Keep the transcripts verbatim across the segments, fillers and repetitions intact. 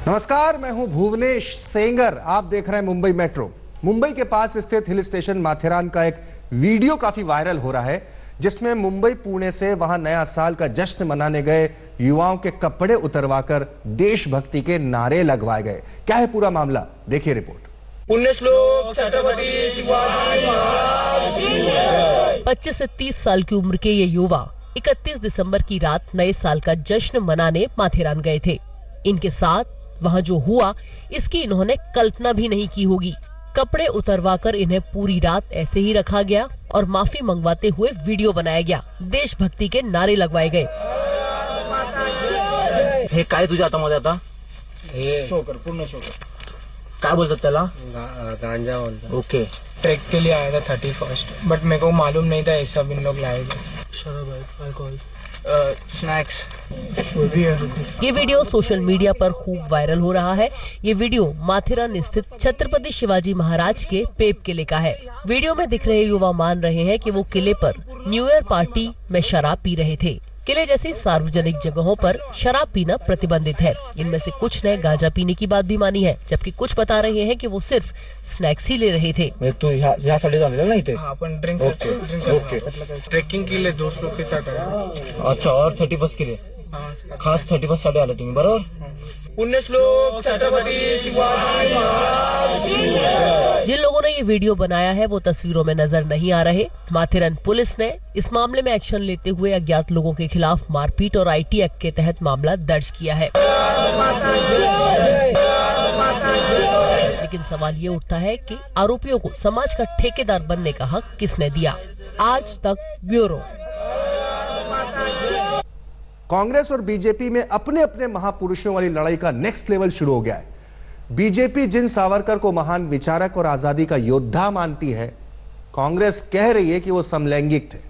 नमस्कार, मैं हूं भुवनेश सेंगर। आप देख रहे हैं मुंबई मेट्रो। मुंबई के पास स्थित हिल स्टेशन माथेरान का एक वीडियो काफी वायरल हो रहा है, जिसमें मुंबई पुणे से वहां नया साल का जश्न मनाने गए युवाओं के कपड़े उतरवाकर देशभक्ति के नारे लगवाए गए। क्या है पूरा मामला, देखिए रिपोर्ट। पुण्य श्लोक छत्रपति शिवाजी महाराज की जय। पच्चीस से तीस साल की उम्र के ये युवा इकतीस दिसंबर की रात नए साल का जश्न मनाने माथेरान गए थे। इनके साथ वहां जो हुआ, इसकी इन्होंने कल्पना भी नहीं की होगी। कपड़े उतरवाकर इन्हें पूरी रात ऐसे ही रखा गया और माफी मंगवाते हुए वीडियो बनाया गया। देशभक्ति के नारे लगवाए गए। हे काय तुझ्या हातामध्ये आता? हे शोकर, पूर्ण शोकर। काय बोलतात त्याला? गांजा बोलतात। ओके। ट्रैक के लिए आया था थर्टी फर्स्ट, बट मेरे को मालूम नहीं था ये सब इन लोग लाएंगे। शराब, अल्कोहल, स्नैक्स वो भी है। ये वीडियो सोशल मीडिया पर खूब वायरल हो रहा है। ये वीडियो माथेरान स्थित छत्रपति शिवाजी महाराज के पेप किले का है। वीडियो में दिख रहे युवा मान रहे हैं कि वो किले पर न्यू ईयर पार्टी में शराब पी रहे थे। किले जैसी सार्वजनिक जगहों पर शराब पीना प्रतिबंधित है। इनमें से कुछ ने गांजा पीने की बात भी मानी है, जबकि कुछ बता रहे हैं कि वो सिर्फ स्नैक्स ही ले रहे थे। तू यहाँ साइड जाने नहीं थे? हाँ, अपन ड्रिंक्स ओके। ट्रेकिंग के लिए दोस्तों के साथ आया। अच्छा, और थर्टी फर्स्ट के लिए खास थर्टी फर्स्ट साठी आले तुम्ही, बरोबर? पुण्य श्लोक छत्रपति शिवाजी महाराज की जय। जिन लोगों ने ये वीडियो बनाया है वो तस्वीरों में नजर नहीं आ रहे। माथेरान पुलिस ने इस मामले में एक्शन लेते हुए अज्ञात लोगों के खिलाफ मारपीट और आईटी एक्ट के तहत मामला दर्ज किया है। लेकिन सवाल ये उठता है कि आरोपियों को समाज का ठेकेदार बनने का हक किसने दिया? आज तक ब्यूरो। कांग्रेस और बीजेपी में अपने अपने महापुरुषों वाली लड़ाई का नेक्स्ट लेवल शुरू हो गया है। बीजेपी जिन सावरकर को महान विचारक और आजादी का योद्धा मानती है, कांग्रेस कह रही है कि वो समलैंगिक थे।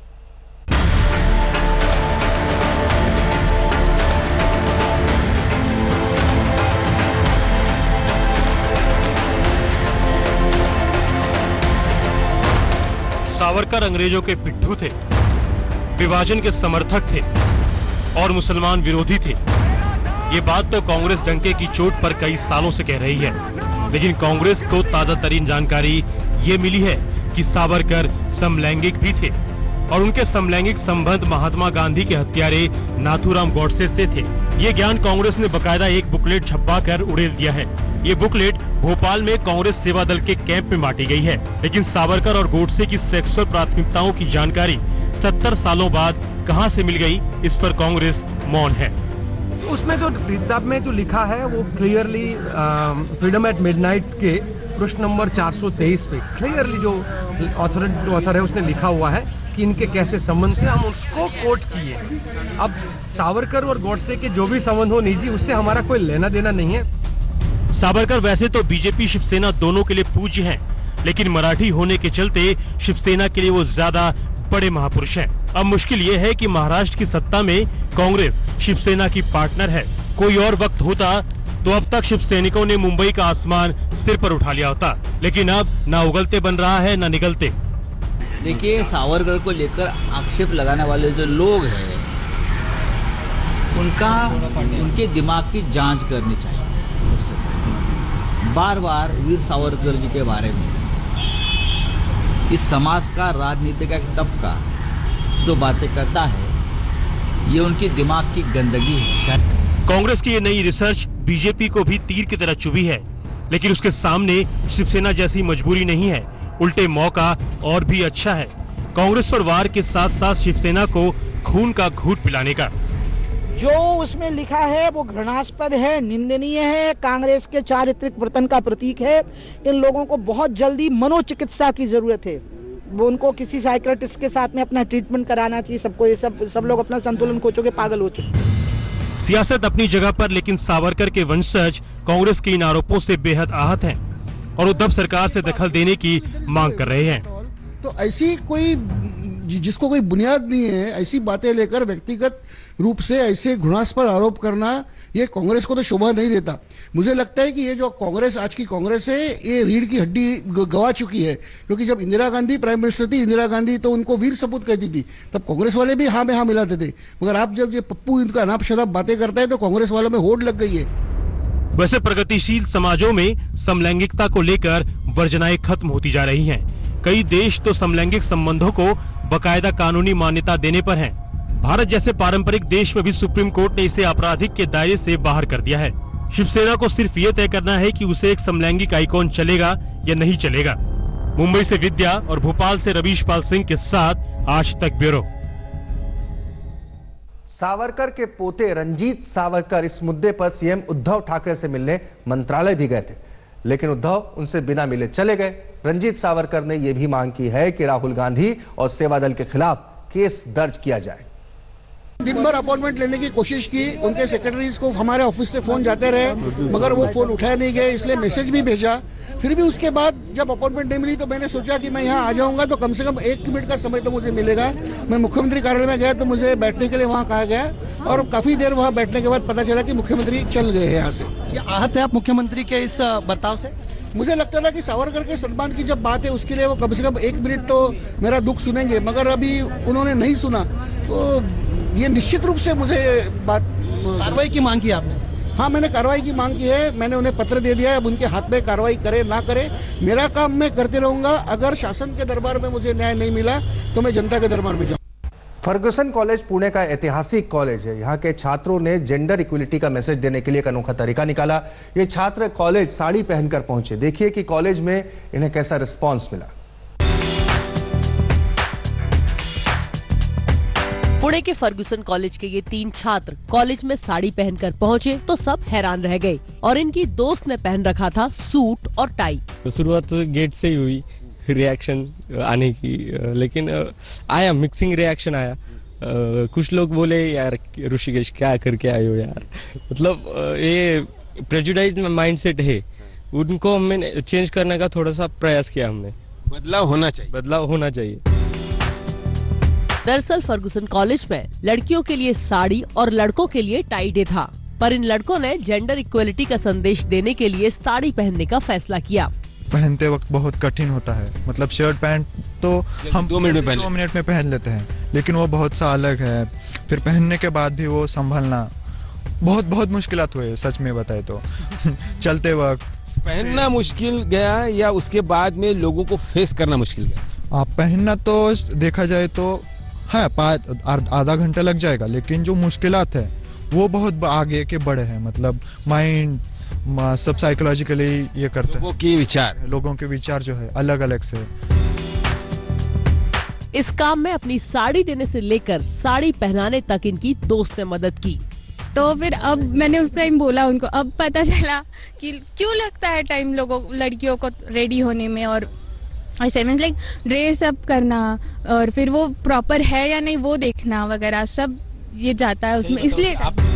सावरकर अंग्रेजों के पिट्ठू थे, विभाजन के समर्थक थे और मुसलमान विरोधी थे। ये बात तो कांग्रेस डंके की चोट पर कई सालों से कह रही है, लेकिन कांग्रेस को ताजा तरीन जानकारी ये मिली है कि सावरकर समलैंगिक भी थे और उनके समलैंगिक संबंध महात्मा गांधी के हत्यारे नाथूराम गॉडसे से थे। ये ज्ञान कांग्रेस ने बकायदा एक बुकलेट छपवा कर उड़ेल दिया है। ये बुकलेट भोपाल में कांग्रेस सेवा दल के कैंप में बांटी गई है, लेकिन सावरकर और गोडसे की सेक्सुअल प्राथमिकताओं की जानकारी सत्तर सालों बाद कहां से मिल गई, इस पर कांग्रेस मौन है। उसमें जो किताब में जो लिखा है वो क्लियरली फ्रीडम एट मिडनाइट के पृष्ठ नंबर चार सौ तेईस पे क्लियरली जो ऑथर जो ऑथर है उसने लिखा हुआ है कि इनके कैसे संबंध थे, हम उसको कोट किए। अब सावरकर और गोडसे के जो भी संबंध हो निजी, उससे हमारा कोई लेना देना नहीं है। सावरकर वैसे तो बीजेपी शिवसेना दोनों के लिए पूज्य हैं, लेकिन मराठी होने के चलते शिवसेना के लिए वो ज्यादा बड़े महापुरुष हैं। अब मुश्किल ये है कि महाराष्ट्र की सत्ता में कांग्रेस शिवसेना की पार्टनर है। कोई और वक्त होता तो अब तक शिवसैनिकों ने मुंबई का आसमान सिर पर उठा लिया होता, लेकिन अब ना उगलते बन रहा है ना निगलते। देखिए, सावरकर को लेकर आक्षेप लगाने वाले जो लोग हैं, उनका उनके दिमाग की जांच करनी चाहिए। सबसे बार बार वीर सावरकर जी के बारे में इस समाज का राजनीति का एक तबका जो बातें करता है, ये उनकी दिमाग की गंदगी है। कांग्रेस की ये नई रिसर्च बीजेपी को भी तीर की तरह चुभी है, लेकिन उसके सामने शिवसेना जैसी मजबूरी नहीं है, उल्टे मौका और भी अच्छा है कांग्रेस पर वार के साथ साथ शिवसेना को खून का घूंट पिलाने का। जो उसमें लिखा है वो घृणास्पद है, निंदनीय है, कांग्रेस के चारित्रिक पतन का प्रतीक है। इन लोगों को बहुत जल्दी मनोचिकित्सा की जरूरत है। वो उनको किसी साइकियाट्रिस्ट के साथ में अपना ट्रीटमेंट कराना चाहिए। सबको ये सब सब लोग अपना संतुलन खो चुके, पागल हो चुके। सियासत अपनी जगह पर, लेकिन सावरकर के वंशज कांग्रेस के इन आरोपों से बेहद आहत हैं और उद्धव सरकार से दखल देने की मांग कर रहे हैं। तो ऐसी कोई जिसको कोई बुनियाद नहीं है, ऐसी बातें लेकर व्यक्तिगत रूप से ऐसे घृणास्पद आरोप करना, ये कांग्रेस को तो शोभा नहीं देता। मुझे लगता है कि ये जो कांग्रेस आज की कांग्रेस है, ये रीढ़ की हड्डी गवा चुकी है, क्योंकि जब इंदिरा गांधी प्राइम मिनिस्टर थी, इंदिरा गांधी तो उनको वीर सपूत कहती थी, तब कांग्रेस वाले भी हाँ में हाँ मिलाते थे। मगर आप जब ये पप्पू इनका अनाप शनाप बातें करता है तो कांग्रेस वालों में होड़ लग गई है। वैसे प्रगतिशील समाजों में समलैंगिकता को लेकर वर्जनाएं खत्म होती जा रही हैं। कई देश तो समलैंगिक संबंधों को बकायदा कानूनी मान्यता देने पर हैं। भारत जैसे पारंपरिक देश में भी सुप्रीम कोर्ट ने इसे आपराधिक के दायरे से बाहर कर दिया है। शिवसेना को सिर्फ ये तय करना है कि उसे एक समलैंगिक आइकॉन चलेगा या नहीं चलेगा। मुंबई से विद्या और भोपाल से रवीश पाल सिंह के साथ आज तक ब्यूरो। सावरकर के पोते रंजीत सावरकर इस मुद्दे पर सीएम उद्धव ठाकरे से मिलने मंत्रालय भी गए थे, लेकिन उद्धव उनसे बिना मिले चले गए। रंजीत सावरकर ने यह भी मांग की है कि राहुल गांधी और सेवा दल के खिलाफ केस दर्ज किया जाए। दिन भर अपॉइंटमेंट लेने की कोशिश की, उनके सेक्रेटरीज को हमारे ऑफिस से फोन जाते रहे, मगर वो फोन उठाए नहीं गए, इसलिए मैसेज भी भेजा। फिर भी उसके बाद जब अपॉइंटमेंट नहीं मिली तो मैंने सोचा कि मैं यहाँ आ जाऊंगा तो कम से कम एक मिनट का समय तो मुझे मिलेगा। मैं मुख्यमंत्री कार्यालय में गया तो मुझे बैठने के लिए वहाँ कहा गया और काफी देर वहाँ बैठने के बाद पता चला कि मुख्यमंत्री चल गए हैं यहाँ से। आहत है आप मुख्यमंत्री के इस बर्ताव से? मुझे लगता था कि सावरकर के सम्मान की जब बात है उसके लिए वो कम से कम एक मिनट तो मेरा दुख सुनेंगे, मगर अभी उन्होंने नहीं सुना तो ये निश्चित रूप से मुझे बात कार्रवाई की मांग की आपने? हाँ, मैंने कार्रवाई की मांग की है। मैंने उन्हें पत्र दे दिया है। अब उनके हाथ में कार्रवाई करे ना करे, मेरा काम मैं करते रहूंगा। अगर शासन के दरबार में मुझे न्याय नहीं मिला तो मैं जनता के दरबार में जाऊँ। फर्गुसन कॉलेज पुणे का ऐतिहासिक कॉलेज है। यहाँ के छात्रों ने जेंडर इक्वलिटी का मैसेज देने के लिए एक अनोखा तरीका निकाला। ये छात्र कॉलेज साड़ी पहनकर पहुंचे। देखिए कि कॉलेज में इन्हें कैसा रिस्पांस मिला। पुणे के फर्गुसन कॉलेज के ये तीन छात्र कॉलेज में साड़ी पहनकर पहुंचे तो सब हैरान रह गए और इनकी दोस्त ने पहन रखा था सूट और टाई। तो शुरुआत गेट से ही हुई रिएक्शन आने की, लेकिन आया मिक्सिंग रिएक्शन आया। कुछ लोग बोले यार ऋषिकेश क्या करके आए हो यार, मतलब ये प्रेजुडाइज माइंडसेट है, उनको हमने चेंज करने का थोड़ा सा प्रयास किया। हमने बदलाव होना चाहिए, बदलाव होना चाहिए। दरअसल फर्गुसन कॉलेज में लड़कियों के लिए साड़ी और लड़कों के लिए टाई डे था, पर इन लड़कों ने जेंडर इक्वलिटी का संदेश देने के लिए साड़ी पहनने का फैसला किया। पहनते वक्त बहुत कठिन होता है, मतलब शर्ट पैंट तो हम दो मिनट में पहन दो मिनट में पहन लेते हैं, लेकिन वो बहुत सा अलग है। फिर पहनने के बाद भी वो संभलना बहुत बहुत मुश्किलात हुए, सच में बताए तो। चलते वक्त पहनना मुश्किल गया या उसके बाद में लोगों को फेस करना मुश्किल गया? आप पहनना तो देखा जाए तो है आधा घंटा लग जाएगा, लेकिन जो मुश्किलात है वो बहुत आगे के बड़े हैं। मतलब माइंड सब साइकोलॉजिकली ये करते हैं। लोगों के विचार लोगों के विचार जो है अलग अलग से। इस काम में अपनी साड़ी देने से लेकर साड़ी पहनाने तक इनकी दोस्त ने मदद की। तो फिर अब मैंने उस टाइम बोला उनको, अब पता चला कि क्यों लगता है टाइम लोगों लड़कियों को रेडी होने में, और ऐसे मीन्स लाइक ड्रेस अप करना और फिर वो प्रॉपर है या नहीं वो देखना वगैरह सब ये जाता है उसमें, इसलिए।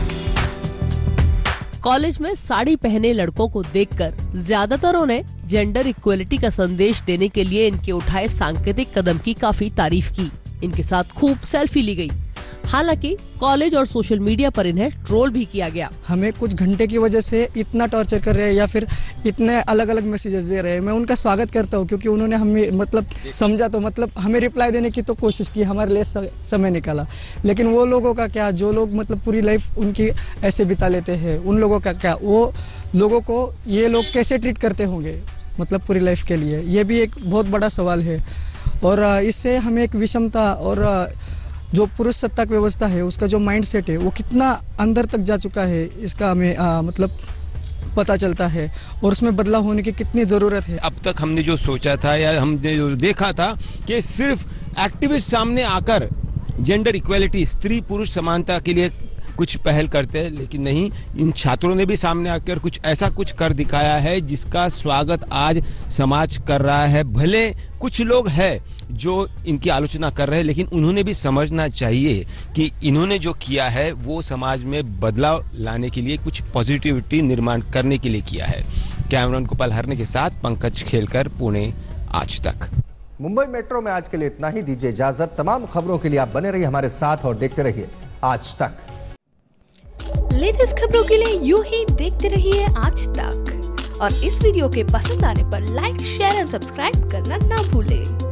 कॉलेज में साड़ी पहने लड़कों को देखकर ज्यादातरों ने जेंडर इक्वलिटी का संदेश देने के लिए इनके उठाए सांकेतिक कदम की काफी तारीफ की। इनके साथ खूब सेल्फी ली गई। हालांकि कॉलेज और सोशल मीडिया पर इन्हें ट्रोल भी किया गया। हमें कुछ घंटे की वजह से इतना टॉर्चर कर रहे हैं या फिर इतने अलग अलग मैसेजेस दे रहे हैं। मैं उनका स्वागत करता हूं क्योंकि उन्होंने हमें मतलब समझा, तो मतलब हमें रिप्लाई देने की तो कोशिश की, हमारे लिए समय निकाला। लेकिन वो लोगों का क्या, जो लोग मतलब पूरी लाइफ उनकी ऐसे बिता लेते हैं, उन लोगों का क्या, वो लोगों को ये लोग कैसे ट्रीट करते होंगे मतलब पूरी लाइफ के लिए, ये भी एक बहुत बड़ा सवाल है। और इससे हमें एक विषमता और जो पुरुष सत्ताक व्यवस्था है उसका जो माइंडसेट है वो कितना अंदर तक जा चुका है, इसका हमें आ, मतलब पता चलता है और उसमें बदलाव होने की कितनी ज़रूरत है। अब तक हमने जो सोचा था या हमने जो देखा था कि सिर्फ एक्टिविस्ट सामने आकर जेंडर इक्वलिटी, स्त्री पुरुष समानता के लिए कुछ पहल करते हैं, लेकिन नहीं, इन छात्रों ने भी सामने आकर कुछ ऐसा कुछ कर दिखाया है जिसका स्वागत आज समाज कर रहा है। भले कुछ लोग हैं जो इनकी आलोचना कर रहे हैं, लेकिन उन्होंने भी समझना चाहिए कि इन्होंने जो किया है वो समाज में बदलाव लाने के लिए, कुछ पॉजिटिविटी निर्माण करने के लिए किया है। कैमरामैन गोपाल हरने के साथ पंकज खेलकर, पुणे, आज तक। मुंबई मेट्रो में आज के लिए इतना ही। दीजिए इजाजत। तमाम खबरों के लिए आप बने रहिए हमारे साथ और देखते रहिए आज तक। लेटेस्ट खबरों के लिए यूं ही देखते रहिए आज तक, और इस वीडियो के पसंद आने पर लाइक, शेयर एंड सब्सक्राइब करना ना भूलें।